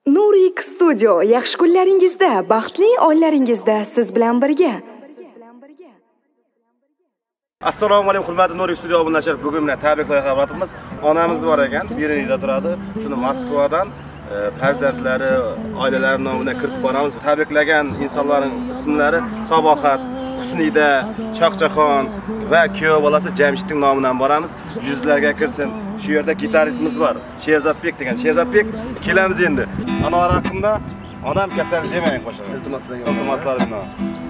Nurik Studio yaxshi kunlaringizda, baxtli oylaringizda siz bilan birga. Assalomu alaykum hurmatli Nurik Studio obunachilar. Bugun mana tabriklar xabaratimiz. Onamiz bor ekan, Berenida turadi. Shuni Moskvadan farzandlari, oilalari nomidan kirib boramiz. Tabriklagan insonlarning ismlari Sabohat, Husnida, Chaqchaxon va kuyov bolasi Jamshidning nomidan boramiz. Yuzlarga kirsin. Shu yerda gitaristimiz bor, Sherzodbek degan. Sherzodbek, kelamiz endi. Anvar haqida odam kasal demang qo'shig'i. Iltimoslar bilan.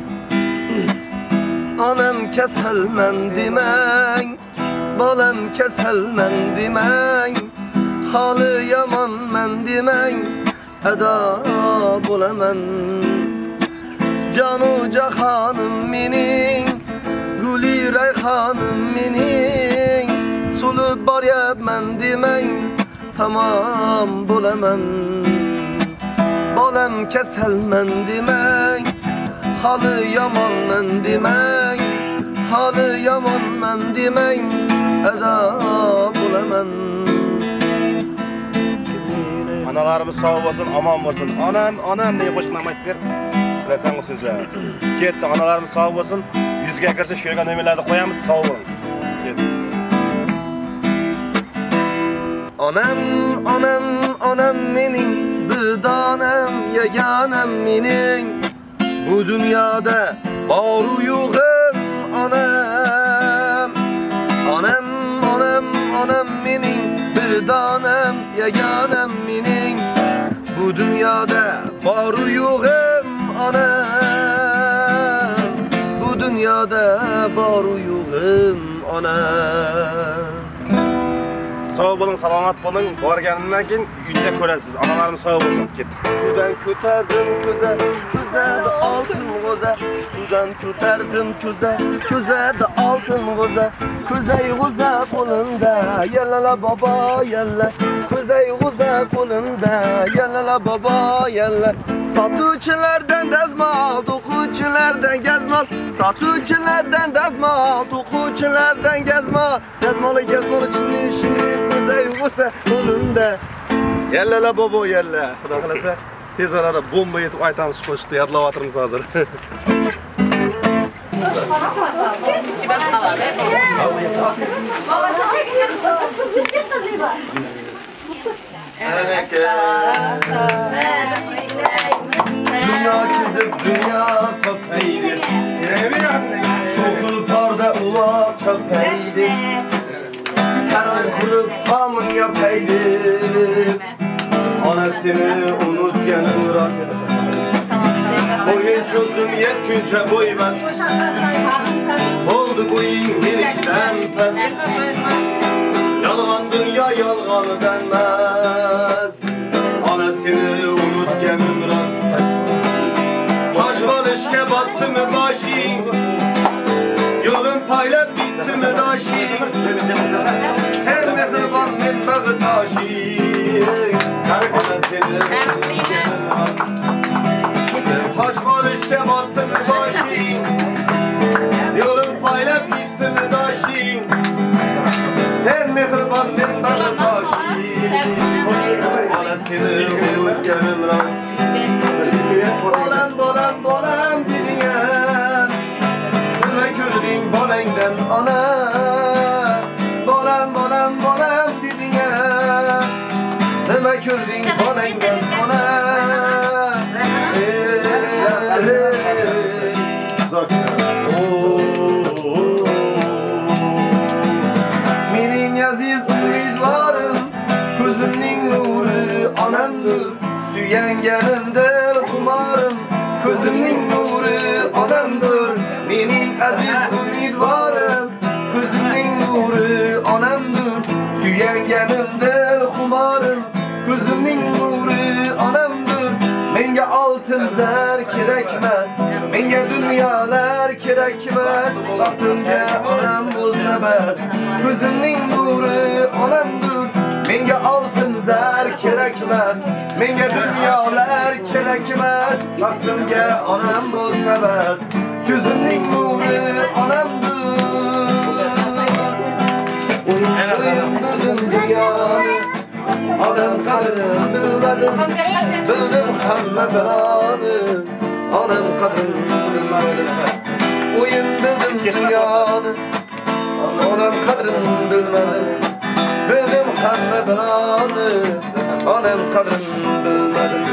Anam kasalman demang, bolam kasalman demang, holi yomonman demang, ado bo'laman. Jonu jahonim mening, guli rayhonim mening, sulib boryapman demang, tamom bo'laman. Bolam kasalman demang, holi yomonman demang, holi yomonman demang, ado bo'laman. Analarimiz sog' bo'lsin, omon bo'lsin. Onam deya qo'shiqni aytib ber. Bilasan bu so'zlar. Ketdi, analarimiz sog' bo'lsin. 100 ga kirsa shu yerga nomerlarni qo'yamiz, sog' bo'ling. Ketdi. Onam mening bir donam, yagonam mening. Bu dünyada boru yo'g'im onam. Onam mening bir donam, yagonam mening. Bu dünyada boru yo'g'im onam. Bu dünyada boru yo'g'im onam. Sog' bo'ling, salomat bo'ling. Borganimdan keyin uyda ko'rasiz. Analarimiz sog' bo'lsin. Ketdi. Sudan ko'tardim ko'zada oltin g'o'za. Sudan ko'tardim ko'zada oltin g'o'za. Ko'zay g'o'za qo'limda, yallala bobo yalla. Ko'zay g'o'za qo'limda, yallala bobo yalla. Sotuvchilardan dazmol, o'quvchilardan gazmol. Sotuvchilardan dazmol, o'quvchilardan gazmol. Gazmol chinni ko'zay g'o'za qo'limda. Yallala bobo yalla. Xudo xolasa tez orada bomba yetib aytamiz qo'shiqni yodlayapmiz hozir. Dünya çizip dünya kafaydı. Şokullarda ulak çapaydı. Saran kurup tamın yapaydı. Anasını unutganım rast. Boyun çözüm yetkince boymaz. Oldu boyun birikten pes. Yalgan dünya yalganı denmez. Anasını unutganım rast. Baş balışke battı mı başın? Yolun paylap bitti mi daşın? Sen mehriban etmedi taşın. Anasını unutganım rast. Baş balışke battı mı başın? Yolun paylap bitti mi daşın? Sen mehriban etmedi taşın. Anasını unutganım rast. Bolam dedin ya. Nima ko'rding bolangdan ona. Bolam dedin ya. Nima ko'rding bolangdan ona. Mening aziz umidvorim, ko'zimning nuri onamdir. Suyanganimdir xumorim, ko'zimning nuri onamdir. Mening aziz umidvorim, ko'zimning nuri onamdir. Suyanganimdir xumorim, ko'zimning nuri onamdir. Menga oltin zar kerakmas, menga dunyolar kerakmas. Baxtimga onam bo'lsa bas, ko'zimning nuri onamdir. Menga oltin zar kerakmas, menga dunyolar kerakmas. Baxtimga onam bo'lsa bas, ko'zimning nuri onamdir. O'yim dedim degani, odam qadrini bilmadim. hamma belanı Anam kadın bilmedim Uyundım dünyanı Anam kadın bilmedim Bildim hamma belanı Anam kadın bilmedim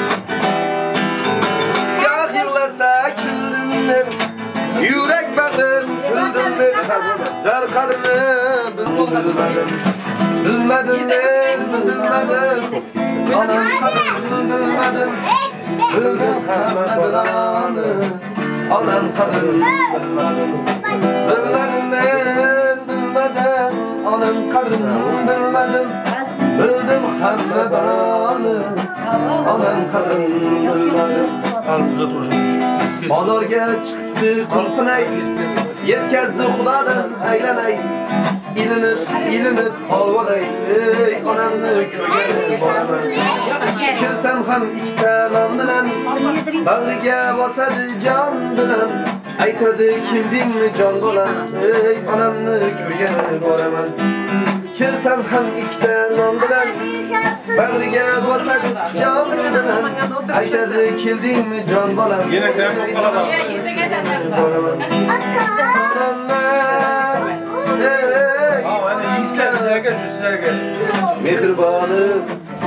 Yağırlasa küldüm ben Yürek bakın küldüm ben Zar kadını bilmedim Bilmedim ben bilmedim Anam kadın bilmedim Bildim hamma belanı Anam kadın bilmedim Bilmedim ben bilmedim Anam kadın bilmedim Bildim hamma belanı Anam kadın bilmedim Pazarga çıktı kulpunay Yetkazdi xudodan aylanay ilinib olvolay ey onamni ko'rgani boraman Kirsam ham ikkita non bilan bag'riga bosadi jon bilan aytadi keldingmi jon bolam ey onamni ko'rgani boraman Kirsam ham ikkita non bilan bag'riga bosadi jon bilan aytadi keldingmi jon bolam Yine tempo qoladi. boraman Mehribanım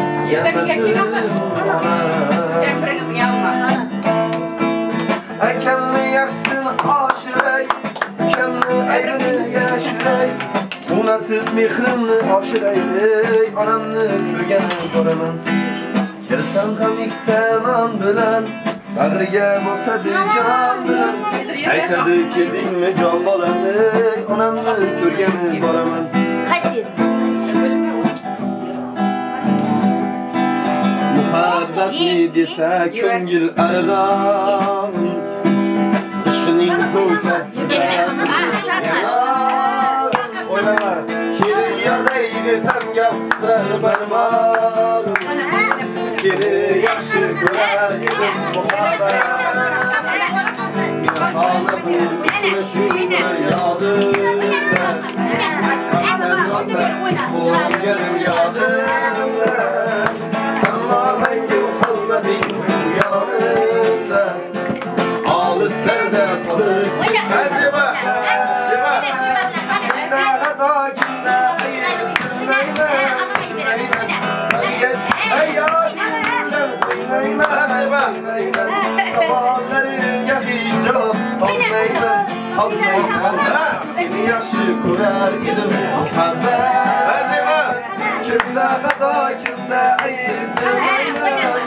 Ekenni yaxsın aşıray Ekenni aybini yaşıray Unatıp mehrimni aşıray Anamni ko'rgani boraman Kirsam ham ikkita non bilan bag'riga bosadi jon bilan aytadi keldingmi jon bolam onamni ko'rgani boraman Muhabbatli desa ko'ngil arg'on Ishqining ko'chasida o'ylama Keling yozay desam gaptirar barmog'im Seni yaxshi ko'rar edim muhabbat Qoldi bu uchrashuvlar yodimda Hamma rosa bo'lganim yodimda Tamomay yo'qolmading bu yonimda Olislarda qolib Azima Savollarga hijob olmayman Seni yaxshi ko'rar edim muhabbat Kimda xato, kimda ayb bilmayman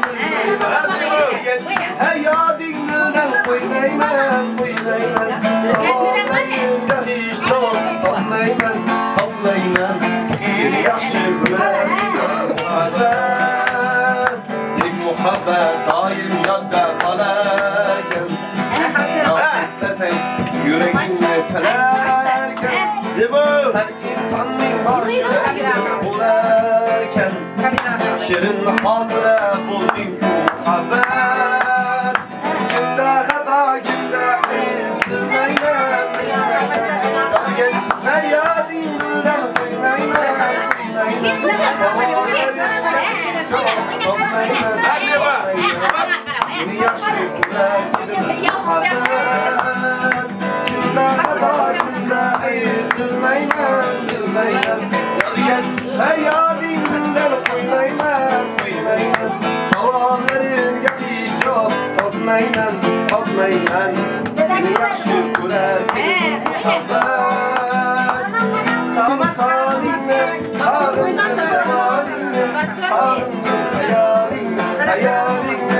Hayodingdan qo'ymayman Savollarga hijob olmayman Seni yaxshi ko'rar edim muhabbat Muhabbat doim yodda qolarkan Eslasang yuragingni tilarkan Har insonning boshida bo'larkan Shirin xotira bo'lding-ku muhabbat Kimda xato, kimda ayb bilmayman Yolg'izsa yodingdan qo'ymayman Seni yaxshi ko'rar edim muhabbat Kimda xato, kimda ayb bilmayman Yolg'izsa yodingdan qo'ymayman Savollarimga hijob topmayman Seni yaxshi ko'rar edim muhabbat Samsalingni sog'indim jamolingni sog'indim hayolingni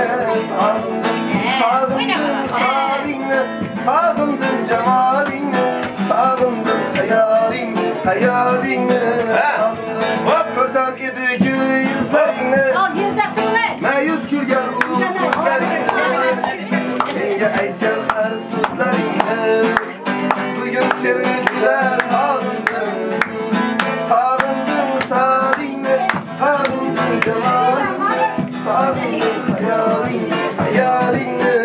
sog'indim jamolingni sog'indim hayolingni ko'rsam edi gul yuzlaringni ma'yus kulgan ko'zlaringni menga aytgan har so'zlaringni bugun seni juda sog'indim jamolingni sog'indim hayolingni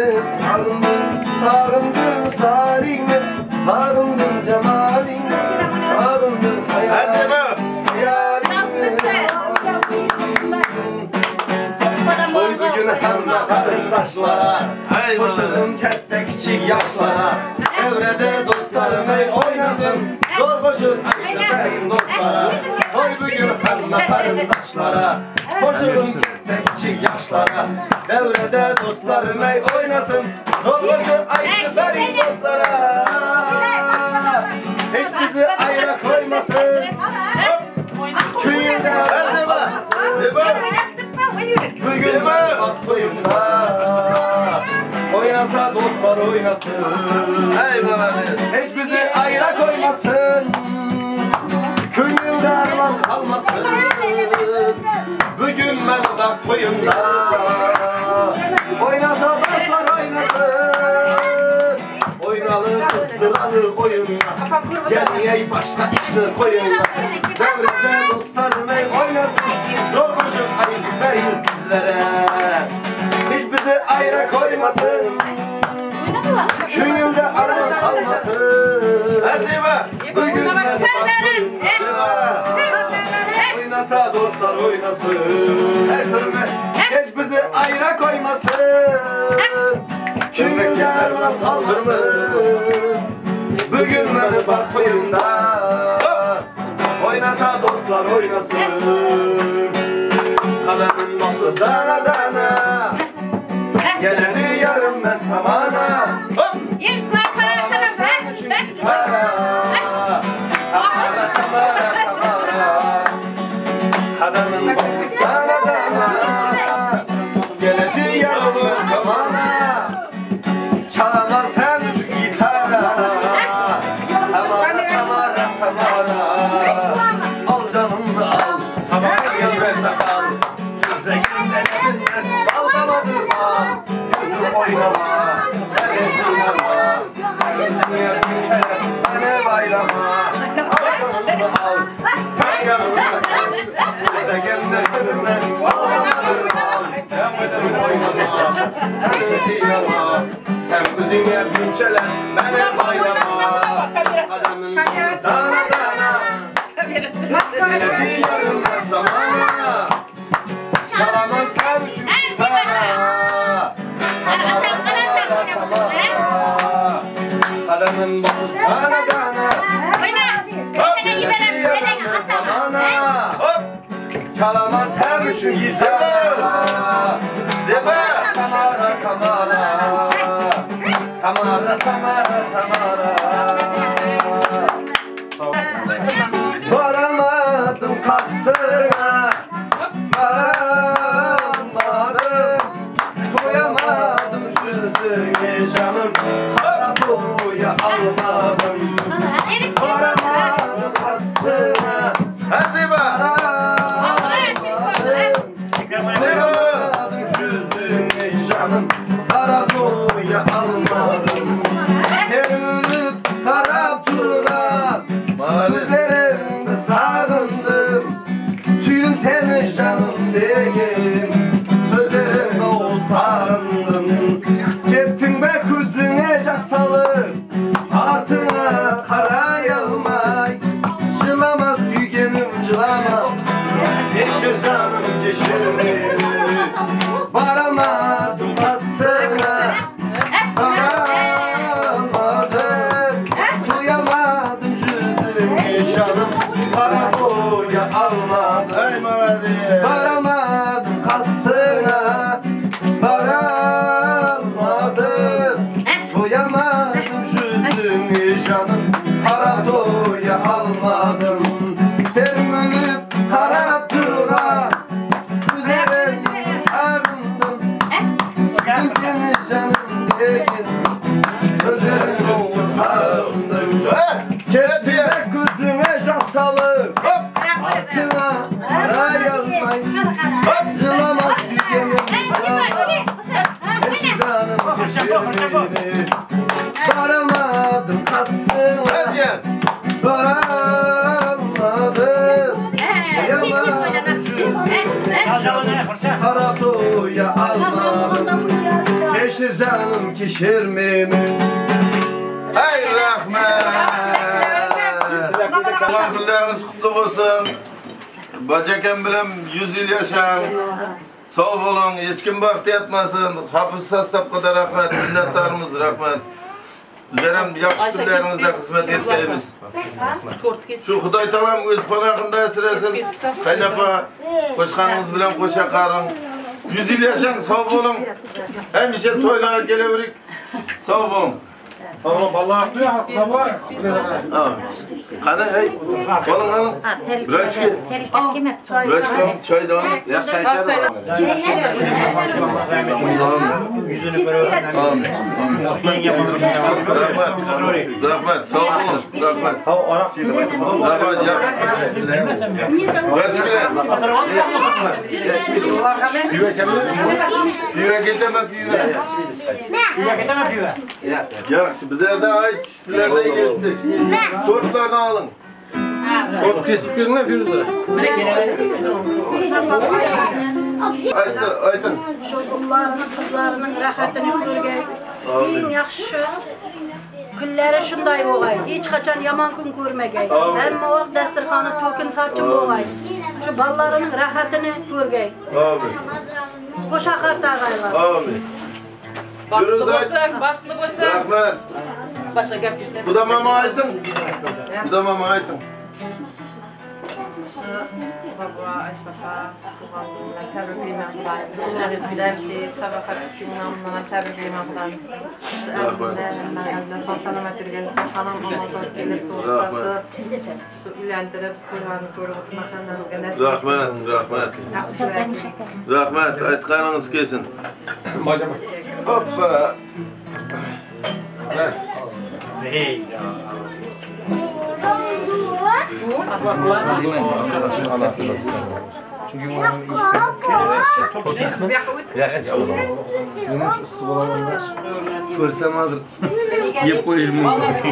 sog'indim jamolingni sog'indim hayolingni Qo'y bugun yanına karındaşlara Koşuldum kette küçük yaşlara Evrede dostlarım ey oynasın Zor koşun benim dostlara Koy bugün yanına karındaşlara Koşuldum kette küçük yaşlara Evrede dostlarım ey oynasın Zor koşun benim dostlara Hiç bizi ayrı koymasın Köyünde bugün bak koyunda Oynasa dostlar oynasın Hiç bizi ayrı koymasın Köyünde arman kalmasın Bugün ben bak koyunda Oynasa dostlar oynasın Oynalı kızdıralı oyunda Gelmeye başka işler koyunda Devrede dostlarım ey oynasın Zor koşun ayıp verin sizlere Hiç bizi ayrı koymasın Köyünde arman kalmasın Bugün ben bak koyunda Oynasa dostlar oynasın Hiç bizi ayrı koymasın Köyünde arman kalmasın Bugün ben bak koyunda Oynasa dostlar oynasın Kalemim nasıl dana dana Geledi yarım ben tamana Kalemim nasıl dana dana Geledi yarım ben tamana Çalama sen üç gitara Tamara Al canımı al Sabah gelmekte kal Sizde gönderebilmem Dalgaladırma Gözüm oynama Çevrek oynama Gözüm yerim çevrek Bana bayrama Al canımı al Sen yanımda Sizde gönderebilmem Dalgaladırma Gözüm oynama Çevrek oynama Sen gözüm yerim çevrek Bana bayrama Adamın kızı dana dana Geledi yarım zamana Çalaman sen çünkü sana Adamın bası dana dana Geledi yarım zamana Çalaman sen çünkü sana Kamara kamara Kamara kamara kamara Varamadım kasına Varamadım Doyamadım yüzüne canım Kara boya almadım Varamadım kasına Doyamadım yüzüne canım Kara boya almadım Evlilik kara turdan Üzerimde sarındım Süydüm seni canım diyeyim Sözlerimde o sarındım Gittin be kuzine casalı Artına kara yağmay Cılama süygenim cılama Yeşil canım yeşil Varamadım pasına Varamadım Duyamadım yüzünü canım Kara boya almadım Varamadım kasına Varamadım Duyamadım yüzünü canım Kara boya almadım Termülüp kara tura Üzerimde sarındım Sıkın seni canım değil Sözlerimde o sarındım Kettiye gözüme şapsalı Altına ara yazmayın Cılama sügenim Eşi canım keşirmeni Varamadım kasına Varamadım Yamadım yüzünü Kara boya almadım Keşir canım keşirmeni Ey rahmet Kullarınız kutlu olsun Bacakem bilen 100 yıl yaşam Sağ olun, hiç kim baktı yatmasın. Hapis sastapkada rahmet, milletlerimiz rahmet. Bizlerim yakış günlerinizde kısmet etkileyimiz. Şu Huday talam öz panakında esresin. Kaynapa, koşkanınız bilen koşa karın. 100 yıl yaşan, sağ olun. Hemşe toylağa gelebirik. Sağ olun. Oğlum vallahi baba. Kana hey. Kolun alın. Bıraçki. Bıraçki çay da alın. Ya çay içelim. Yüzünü böyle. Rahmet, sağ olun. Rahmet. Rahmet ya. Bıraçki. Pive getirme pive. Ya bizler de ait, sizler de geçtik. Tortlarını alın. Tort kesip gelin ne Firuze? Aytın. Çocuklarının, kızlarının rahatını görgey. En yaxşı günleri şunday olay. Hiç kaçan yaman gün görmegey. Hem o dasturxanı to'kin saçım olay. Şu ballarının rahatını görgey. Amin. Hoşa qartagaylar. Amin. Baxtlı bolsan, baxtlı bolsan. Rahmet. Başqa gap yo'q. Bu da mama aytın. Bu da mama aytın. Baba, Ayşafa, təbrikliyəm Xuday. Dəvsi, sabahlar günümdən təbrikliyəm Xuday. Əlində sağ-salamat yürgəzəcək xanım olmasa gəlib doğrultası. Su iləndirib, qoylarını görüb, Rahmet, rahmet. Rahmet, aytqanınız kesin. Hoppa. Hey ya. Çünkü onun ismi Yumuş ısı bulamamlar. Görsem hazır. Yep koyayım.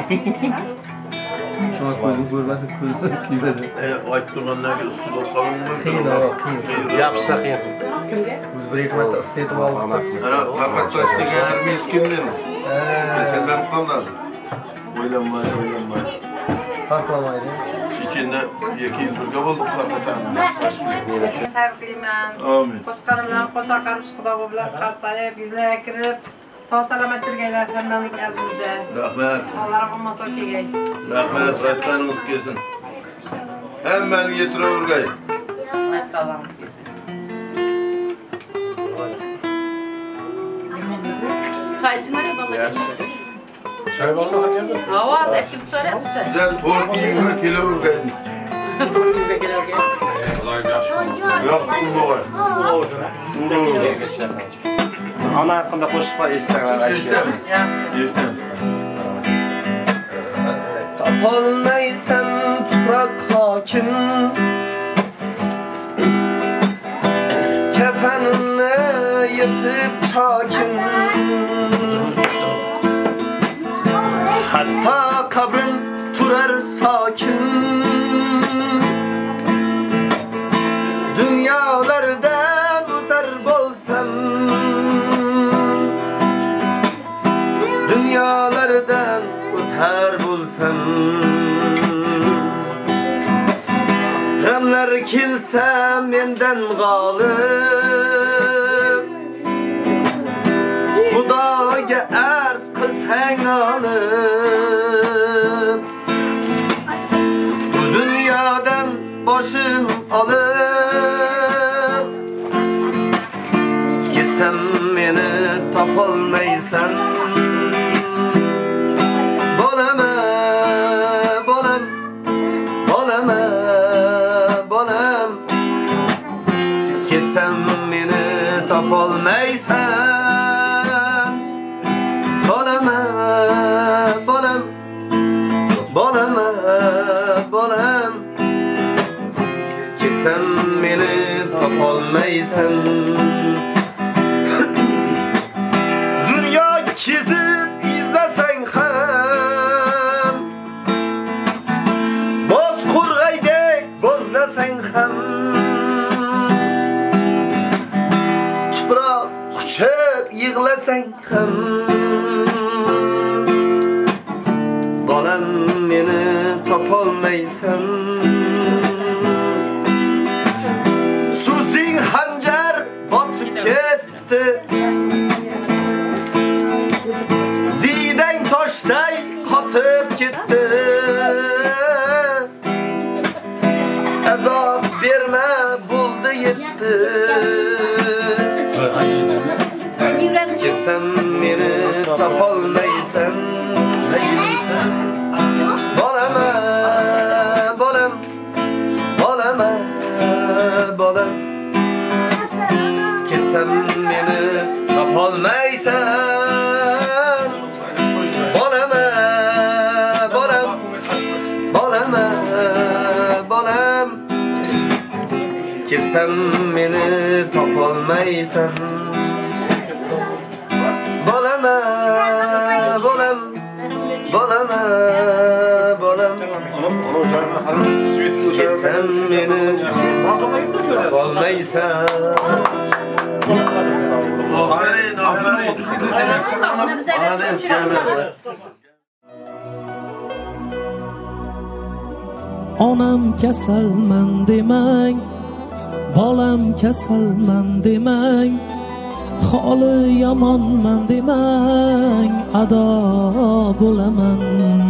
Şu an koyduğum görmezsin, küymesin. Aytturğanlar su bakalım mı? Kıyın o, kıyın. Yapsak yap. Biz bir ekmekte ısıtım aldık. Ana kakatlaştık her miskindir. Keseler kaldı. Oylanmay, oylanmay. Haklamaydı. Çiçeğinde 2 yıl birge bulduk hakikaten. Təbrikliyəm. Amin. Qoşqanımdan qoşaqarım Xuda bilan qartayıb, bizlərə kirib, sağ-salamat yürgəylər təmənlik əzimizdə. Rahmet. Allah'a olmasa ki, Rahmet, aytqanınız kesin. Hemen getir Urgay. Aytqanlarımız kesin. Çay içinler ya vallahi. Çay vallahi geldi. Avaz ekil çay sıcak. Güzel tork yiyinme kilo Urgay. Yok, bu var. Ana hakkında koşma isterler. İstem. İstem. Tapolmaysan tuprak hakim Kefenine yetip çakim Hatta kabrin turar sakin Dünyalardan utar bolsam Dünyalardan utar bulsam Gamlar kilse menden galip Hudaga arz qilsang alıp Bu dünyadan başım alıp Gitsem meni tapolmaysan Bolama, bolam, bolama, bolam Gitsem meni tapolmaysan Bolama, bolam, bolama, bolam Gitsem meni tapolmaysan Dünya çizip izlesen ham Boz qurg'aydek bozlasang ham Tuproq quchib yig'lasang ham Bolam meni topolmaysan So'zing hanjar botib ketdi Didang toshday qotib ketdi Azob berma bo'ldi yetdi Ketsam meni topolmaysan Bolama bolam Bolama bolam Ketsam meni topolmaysan Bolama bolam Bolama bolam Ketsam meni topolmaysan Bolama bolam Bolama bolam Ketsam meni topolmaysan Onam kasalman demang Bolam kasalman demang Holi yomonman demang Ado bo'laman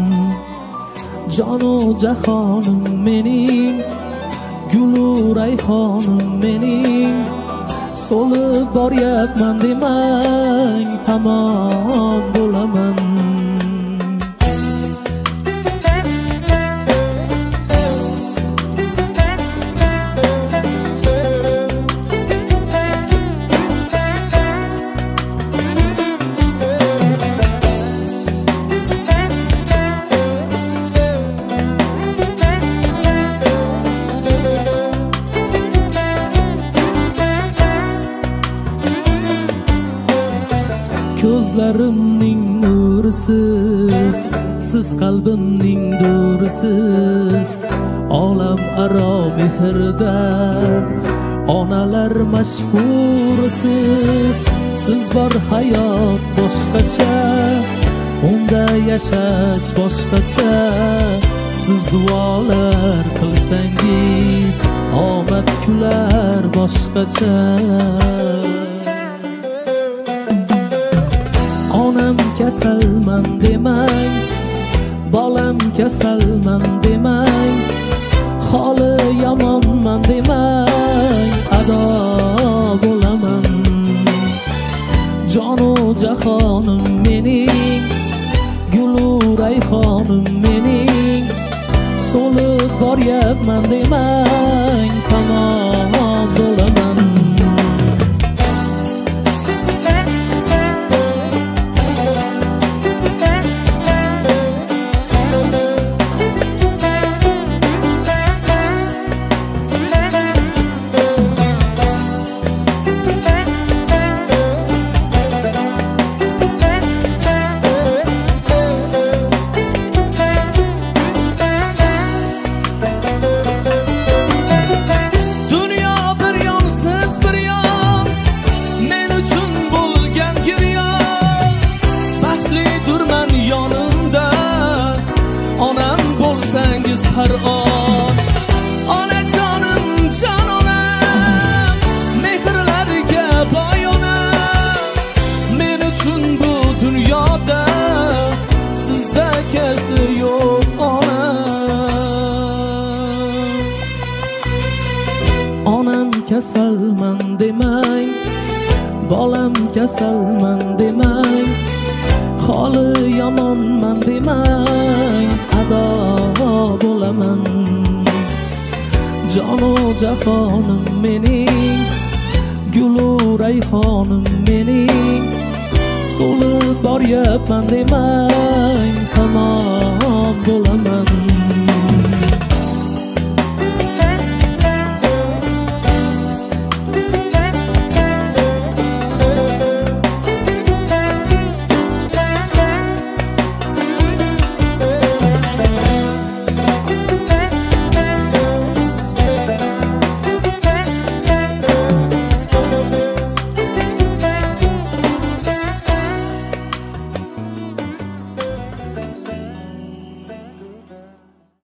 Jonu jahonim mening Gulu rayhonim mening So'lib boryapman demang Tamom bo'laman Ko'zlarimning nurisiz Siz qalbimning durisiz Olam aro mehrda Onalar mashhurisiz Siz bor hayot boshqacha Unda yashash boshqacha Siz duolar qilsangiz Omad kular boshqacha Onam kasalman demang Bolam kasalman demang Holi yomonman demang Ado bo'laman Jonu jahonim mening Gulu rayhonim mening So'lib boryapman demang Tamom bo'laman Har on Onajonim jon onam Mehrlarga boy onam Men uchun bu dunyoda Sizda kasi yo'q onam Onam kasalman demang Bolam kasalman demang Holi yomonman demang Ado bo'laman Jonu jahonim mening Gulu rayhonim mening So'lib boryapman demang Tamom bo'laman